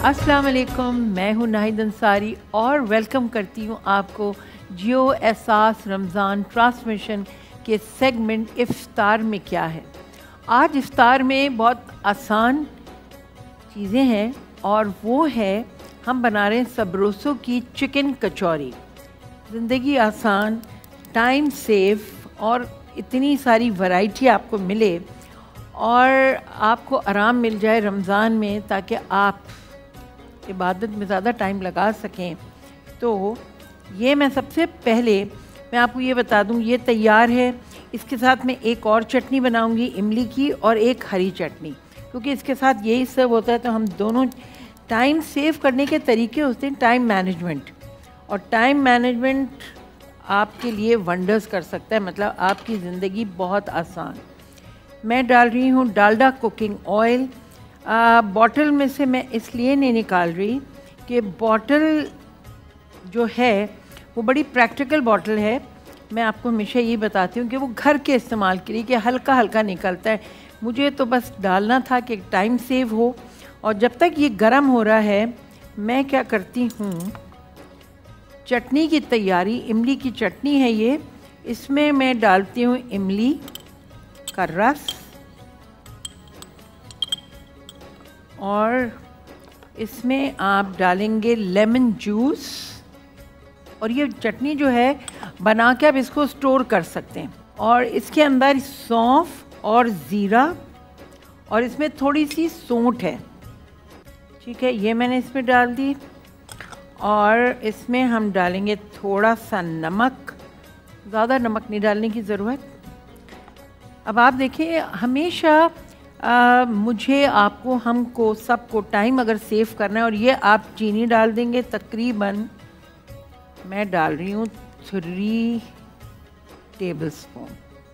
अस्सलाम वालेकुम, मैं हूँ नाहिद अंसारी और वेलकम करती हूँ आपको जियो एहसास रमज़ान ट्रांसमिशन के सेगमेंट इफ्तार में क्या है। आज इफ्तार में बहुत आसान चीज़ें हैं और वो है हम बना रहे हैं सबरोसो की चिकन कचौरी। ज़िंदगी आसान, टाइम सेव और इतनी सारी वैरायटी आपको मिले और आपको आराम मिल जाए रमज़ान में, ताकि आप इबादत में ज़्यादा टाइम लगा सकें। तो ये मैं सबसे पहले मैं आपको ये बता दूं, ये तैयार है। इसके साथ मैं एक और चटनी बनाऊंगी इमली की और एक हरी चटनी, क्योंकि इसके साथ यही सर्व होता है। तो हम दोनों टाइम सेव करने के तरीके होते हैं, टाइम मैनेजमेंट, और टाइम मैनेजमेंट आपके लिए वंडर्स कर सकता है, मतलब आपकी ज़िंदगी बहुत आसान। मैं डाल रही हूँ डालडा कुकिंग ऑयल। बॉटल में से मैं इसलिए नहीं निकाल रही कि बॉटल जो है वो बड़ी प्रैक्टिकल बॉटल है। मैं आपको हमेशा ये बताती हूँ कि वो घर के इस्तेमाल के लिए कि हल्का हल्का निकलता है। मुझे तो बस डालना था कि टाइम सेव हो। और जब तक ये गर्म हो रहा है, मैं क्या करती हूँ, चटनी की तैयारी। इमली की चटनी है ये। इसमें मैं डालती हूँ इमली का रस और इसमें आप डालेंगे लेमन जूस। और ये चटनी जो है बना के आप इसको स्टोर कर सकते हैं। और इसके अंदर सौंफ और ज़ीरा और इसमें थोड़ी सी सौंठ है, ठीक है। ये मैंने इसमें डाल दी और इसमें हम डालेंगे थोड़ा सा नमक। ज़्यादा नमक नहीं डालने की ज़रूरत। अब आप देखिए, हमेशा मुझे, आपको, हमको, सबको टाइम अगर सेव करना है, और ये आप चीनी डाल देंगे तकरीबन, मैं डाल रही हूँ 3 टेबलस्पून।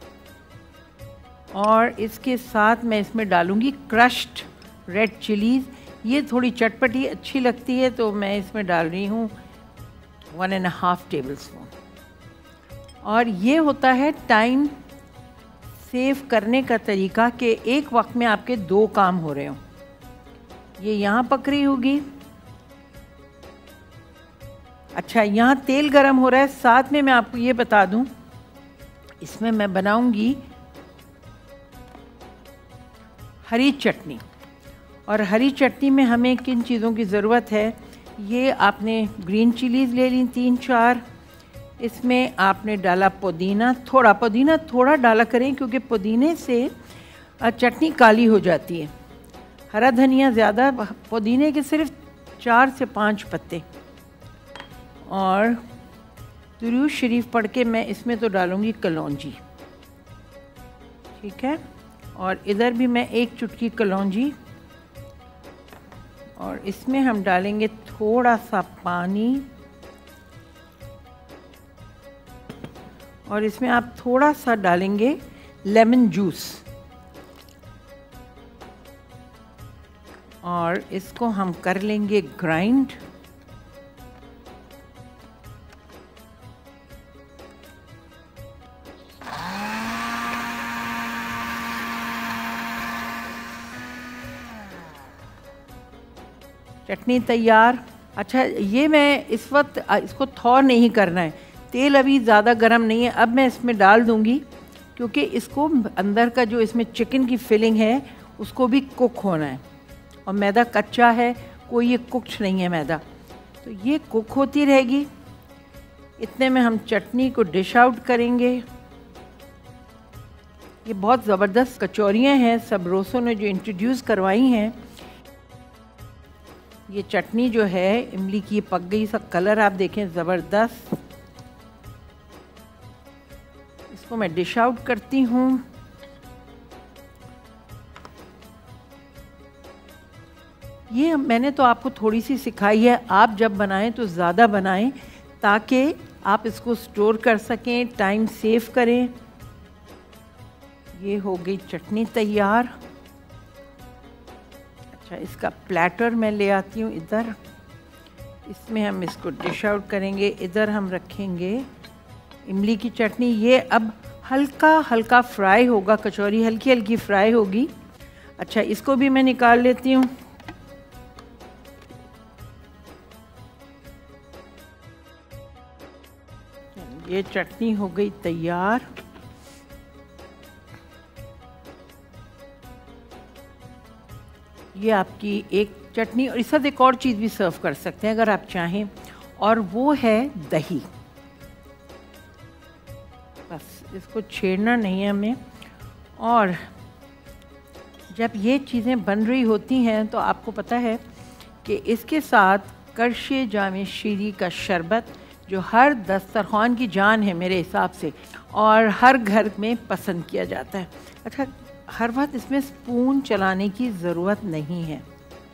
और इसके साथ मैं इसमें डालूँगी क्रश्ड रेड चिलीज़। ये थोड़ी चटपटी अच्छी लगती है, तो मैं इसमें डाल रही हूँ 1.5 टेबलस्पून। और ये होता है टाइम सेव करने का तरीका कि एक वक्त में आपके 2 काम हो रहे हों। ये यहाँ पक रही होगी, अच्छा यहाँ तेल गरम हो रहा है। साथ में मैं आपको ये बता दूं, इसमें मैं बनाऊंगी हरी चटनी। और हरी चटनी में हमें किन चीज़ों की ज़रूरत है, ये आपने ग्रीन चिलीज़ ले ली 3-4। इसमें आपने डाला पुदीना थोड़ा डाला करें, क्योंकि पुदीने से चटनी काली हो जाती है। हरा धनिया ज़्यादा, पुदीने के सिर्फ 4 से 5 पत्ते। और दुरूद शरीफ पढ़ के मैं इसमें तो डालूँगी कलौंजी, ठीक है। और इधर भी मैं 1 चुटकी कलौंजी। और इसमें हम डालेंगे थोड़ा सा पानी। और इसमें आप थोड़ा सा डालेंगे लेमन जूस। और इसको हम कर लेंगे ग्राइंड। चटनी तैयार। अच्छा, ये मैं इस वक्त इसको थौ नहीं करना है, तेल अभी ज़्यादा गर्म नहीं है। अब मैं इसमें डाल दूंगी, क्योंकि इसको अंदर का जो इसमें चिकन की फिलिंग है उसको भी कुक होना है। और मैदा कच्चा है, कोई ये कुक्ड नहीं है मैदा, तो ये कुक होती रहेगी। इतने में हम चटनी को डिश आउट करेंगे। ये बहुत ज़बरदस्त कचौरियाँ हैं सबरोसो ने जो इंट्रोड्यूस करवाई हैं। ये चटनी जो है इमली की पक गई, इसका कलर आप देखें ज़बरदस्त। इसको मैं डिश आउट करती हूँ। ये मैंने तो आपको थोड़ी सी सिखाई है, आप जब बनाएं तो ज़्यादा बनाएं, ताकि आप इसको स्टोर कर सकें, टाइम सेव करें। ये हो गई चटनी तैयार। अच्छा, इसका प्लेटर मैं ले आती हूँ इधर। इसमें हम इसको डिश आउट करेंगे। इधर हम रखेंगे इमली की चटनी। ये अब हल्का हल्का फ्राई होगा, कचौरी हल्की हल्की फ्राई होगी। अच्छा, इसको भी मैं निकाल लेती हूँ। ये चटनी हो गई तैयार। ये आपकी एक चटनी, और इस साथ एक और चीज़ भी सर्व कर सकते हैं अगर आप चाहें, और वो है दही। बस इसको छेड़ना नहीं है हमें। और जब ये चीज़ें बन रही होती हैं तो आपको पता है कि इसके साथ करशे जामे शीरी का शरबत, जो हर दस्तरखान की जान है मेरे हिसाब से, और हर घर में पसंद किया जाता है। अच्छा, हर वक्त इसमें स्पून चलाने की ज़रूरत नहीं है।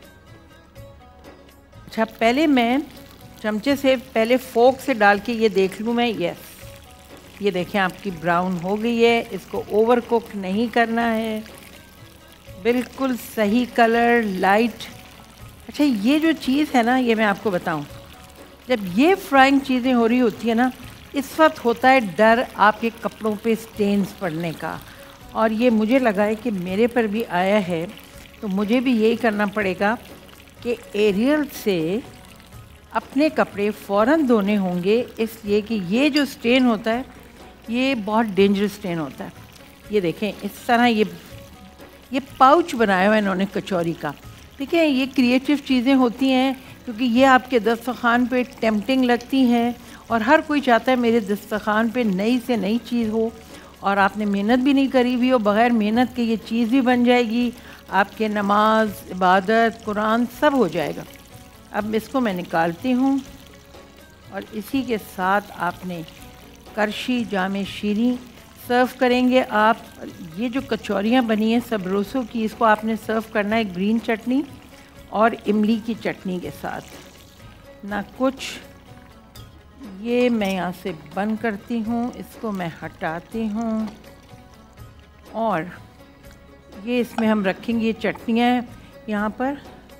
अच्छा, पहले मैं चमचे से पहले फोक से डाल के ये देख लूँ मैं। यस, ये देखें आपकी ब्राउन हो गई है। इसको ओवर कुक नहीं करना है, बिल्कुल सही कलर, लाइट। अच्छा, ये जो चीज़ है ना, ये मैं आपको बताऊं, जब ये फ्राइंग चीज़ें हो रही होती है ना, इस वक्त होता है डर आपके कपड़ों पे स्टेन्स पड़ने का। और ये मुझे लगा है कि मेरे पर भी आया है, तो मुझे भी यही करना पड़ेगा कि एरियल से अपने कपड़े फ़ौरन धोने होंगे, इसलिए कि ये जो स्टेन होता है ये बहुत डेंजरस स्टेन होता है। ये देखें, इस तरह ये पाउच बनाया हुआ है इन्होंने कचौरी का। ठीक है, ये क्रिएटिव चीज़ें होती हैं क्योंकि ये आपके दस्तरखान पे टेम्पटिंग लगती हैं, और हर कोई चाहता है मेरे दस्तरखान पे नई से नई चीज़ हो, और आपने मेहनत भी नहीं करी हुई हो, बग़ैर मेहनत के ये चीज़ भी बन जाएगी, आपके नमाज, इबादत, कुरान सब हो जाएगा। अब इसको मैं निकालती हूँ, और इसी के साथ आपने करशी जामे शीरी सर्व करेंगे आप। ये जो कचौरियाँ बनी हैं सबरोसो की, इसको आपने सर्व करना है ग्रीन चटनी और इमली की चटनी के साथ। ना कुछ, ये मैं यहाँ से बंद करती हूँ, इसको मैं हटाती हूँ, और ये इसमें हम रखेंगे ये चटनियाँ यहाँ पर।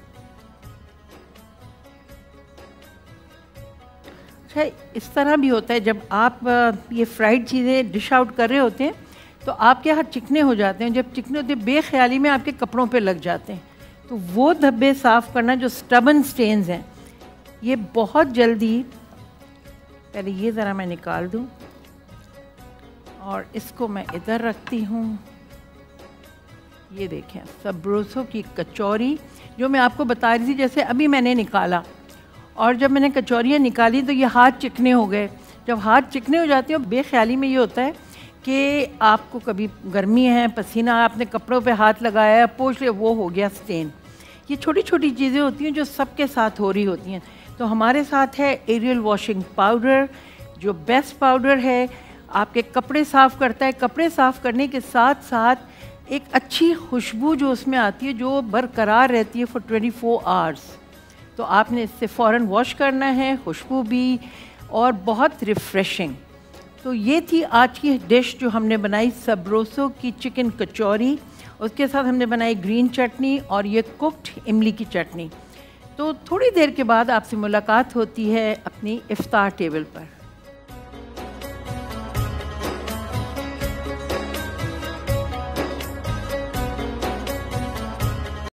अच्छा, इस तरह भी होता है जब आप ये फ्राइड चीज़ें डिश आउट कर रहे होते हैं तो आपके हाथ चिकने हो जाते हैं। जब चिकने होते हैं बेख्याली में आपके कपड़ों पे लग जाते हैं, तो वो धब्बे साफ़ करना, जो स्टबन स्टेन्स हैं, ये बहुत जल्दी। पहले ये ज़रा मैं निकाल दूँ, और इसको मैं इधर रखती हूँ। ये देखें सबरोसो की कचौरी, जो मैं आपको बता रही थी, जैसे अभी मैंने निकाला, और जब मैंने कचौरियाँ निकाली तो ये हाथ चिकने हो गए। जब हाथ चिकने हो जाते हैं, बेख्याली में ये होता है कि आपको कभी गर्मी है, पसीना, आपने कपड़ों पे हाथ लगाया, पोंछ लिया, वो हो गया स्टेन। ये छोटी छोटी चीज़ें होती हैं जो सबके साथ हो रही होती हैं। तो हमारे साथ है एरियल वॉशिंग पाउडर, जो बेस्ट पाउडर है, आपके कपड़े साफ़ करता है। कपड़े साफ़ करने के साथ साथ एक अच्छी खुशबू जो उसमें आती है, जो बरकरार रहती है फॉर 24 आवर्स। तो आपने इससे फ़ौरन वॉश करना है, खुशबू भी, और बहुत रिफ़्रेशिंग। तो ये थी आज की डिश जो हमने बनाई, सबरोसो की चिकन कचौरी। उसके साथ हमने बनाई ग्रीन चटनी और ये कुक्ड इमली की चटनी। तो थोड़ी देर के बाद आपसे मुलाकात होती है अपनी इफ्तार टेबल पर।